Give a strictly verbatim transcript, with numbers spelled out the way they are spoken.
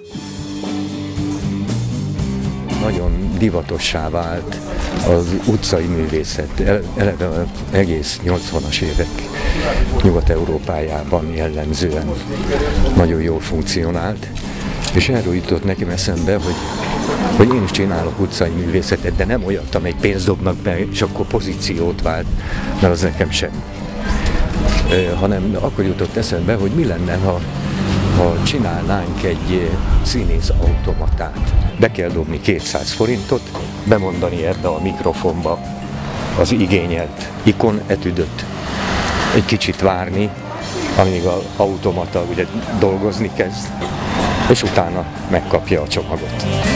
Nagyon divatossá vált az utcai művészet, eleve az egész nyolcvanas évek Nyugat-Európájában jellemzően nagyon jól funkcionált, és erről jutott nekem eszembe, hogy, hogy én is csinálok utcai művészetet, de nem olyat, amely pénzt dobnak be, és akkor pozíciót vált, mert az nekem sem. E, hanem akkor jutott eszembe, hogy mi lenne, ha, ha csinálnánk egy színész automatát. Be kell dobni kétszáz forintot, bemondani ebbe a mikrofonba az igényelt ikonetüdöt, egy kicsit várni, amíg az automata ugye dolgozni kezd, és utána megkapja a csomagot.